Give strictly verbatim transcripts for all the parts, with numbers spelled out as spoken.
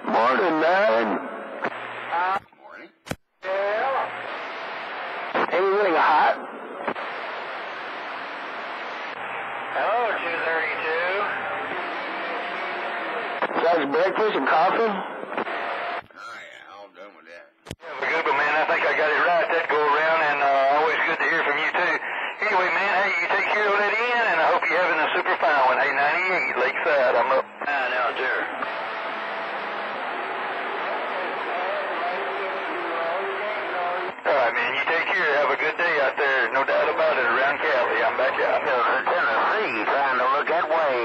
Morning, man. Uh, Morning. Yeah. Anything hot? Hello, two thirty-two. Besides breakfast and coffee? Oh, yeah, all done with that. Yeah, but good, but man, I think I got it right. That go around, and uh, always good to hear from you, too. Anyway, man, hey, you take care of that in, and I hope you're having a super fine one. Hey, ninety-eight, Lakeside, I'm up. Ah, now, dear. All right, man, you take care. Have a good day out there. No doubt about it, around Cali. I'm back out. Tennessee, trying to look that way.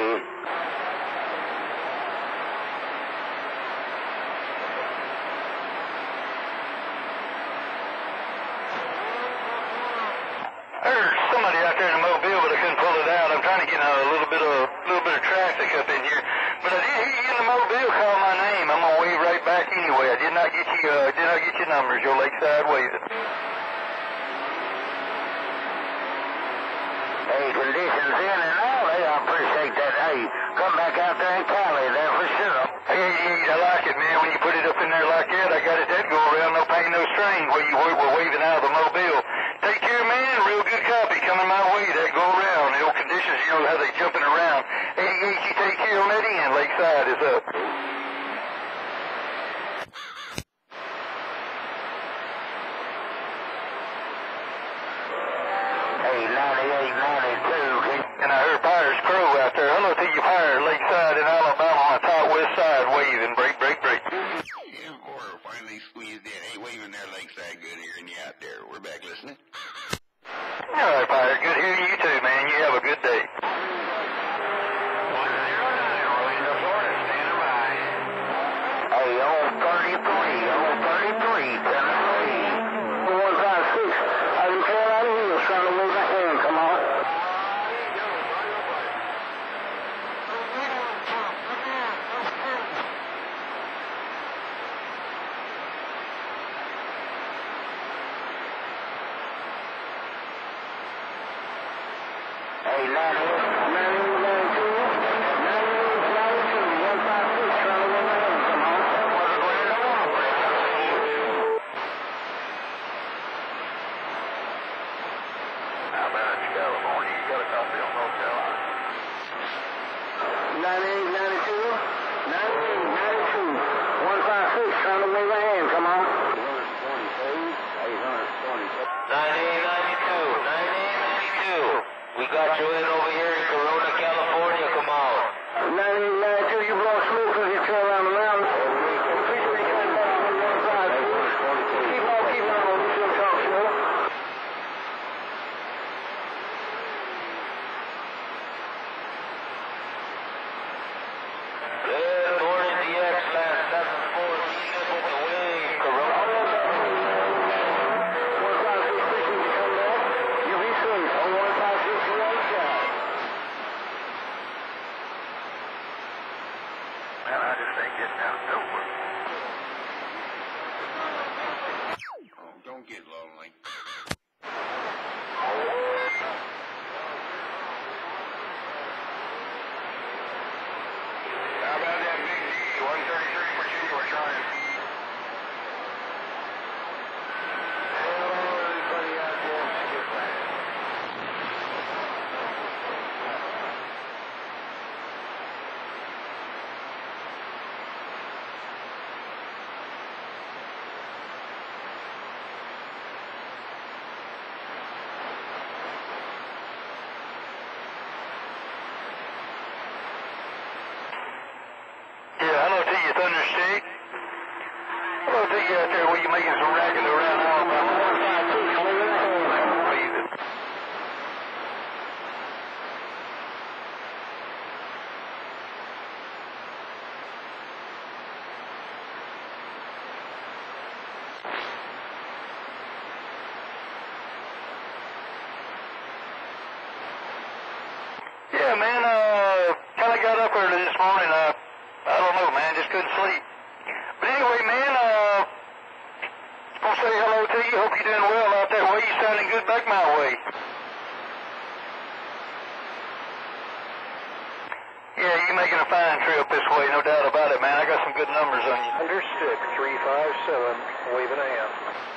There's somebody out there in the Mobile, but I couldn't pull it out. I'm trying to get a little bit of little bit of traffic up in here. But I did hear you in the Mobile call my name. I'm gonna wave right back anyway. I did not get you. Uh, did not get your numbers. Your Lakeside waving. Hey, conditions in and out. Hey, I appreciate that. Hey, come back out there in Cali there for sure. Hey, I like it, man. When you put it up in there like that, I got it that go around. No pain, no strain. Where you were waving out of the Mobile. Take care, man. Real good copy coming my way. That go around. The old conditions, you know how they jumping around. eighty-eight, you take care on that end. Lakeside is up. Hey, ninety-eight, ninety-two. And I heard Pyre's Crow out there. Hello to you, Pyre. Lakeside in Alabama on the top west side waving. Break, break, break. Yeah, boy, finally squeezed in. Hey, waving there, Lakeside. Good hearing you out there. We're back listening. All right, Pyre. Good hearing you too, man. You have a good day. one zero nine, Orlando, Florida, standing by. Hey, on thirty-three, on thirty-three, Tennessee. one five six. I can tell out of here. Trying to move my hand. Come on. Hey, ninety-eight, ninety-eight, ninety-two, ninety-eight, ninety-two, one five six, trying to win my hand. Come on. What's going on? How about California? You got a copy on North Carolina? ninety-eight, ninety-two, ninety-eight, ninety-two, one five six, trying to win my hand. Come on. ninety-eight ninety-two, ninety-eight ninety-two. We got you in over here in Corona, California. Come on. ninety-eight, ninety-two, you blow smoke as you turn around the mountain. Keep on keeping on the Chill Talk Show. Good morning, D X, last seven four, with the wave, Corona. one five six six, you can come back. You be safe. On one five six, you're on the side. Man, I just ain't getting out of nowhere. Oh, don't get lonely. How about that big D, one thirty-three, Virginia, we're trying. Everybody out there, get back. Yeah, hello to you, Thunder State. Hello to you out there where you making some racket around Alabama. one five six, waving the hand. Waving. Yeah, man, uh, kind of got up early this morning. Uh, I don't know, man, just couldn't sleep. But anyway, man, uh, I'll say hello to you. Hope you're doing well out that way. You're sounding good back my way. Yeah, you're making a fine trip this way, no doubt about it, man. I got some good numbers on you. Understood. three five seven, waving a hand.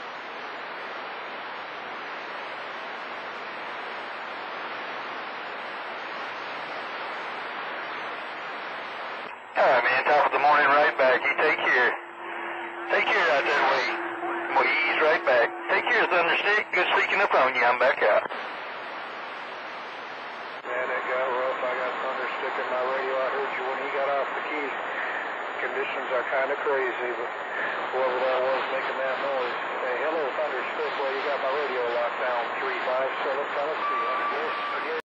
All right, man. Top of the morning, right back. You take care. Take care out that way. We'll ease right back. Take care, Thunderstick. Good speaking up on you. I'm back out. Man, it got rough. I got Thunderstick in my radio. I heard you when he got off the key. Conditions are kind of crazy, but whoever that was making that noise. Hey, hello, Thunderstick. Well, you got my radio locked down. three five seven, Tennessee.